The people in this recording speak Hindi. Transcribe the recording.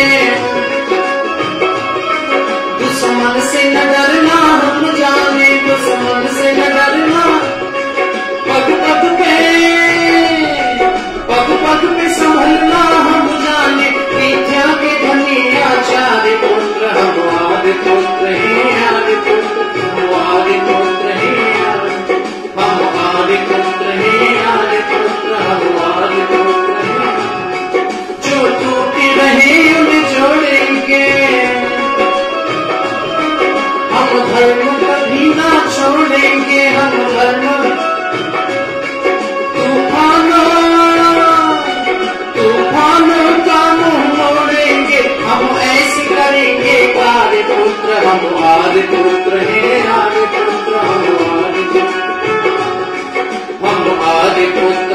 दुश्मन से न डरना हम जाने, दुश्मन से न डरना। पग पग पे संभलना हम जाने, विद्या के धनी आचार्य पुत्र हम आदि पुत्र हैं, आदि पुत्र हम आदि पुत्र हैं, हम आदि पुत्र हैं, आदि पुत्र हम आदि पुत्र हैं। जो टूटे रहे उन्हें जोड़ेंगे, हम धर्म कभी ना छोड़ेंगे, हम धर्म। तूफानों का मुंह मोड़ेंगे, हम ऐसे करेंगे आदि पुत्र हम आदि पुत्र हैं, आदि पुत्र हम आदि पुत्र, हम आदि पुत्र।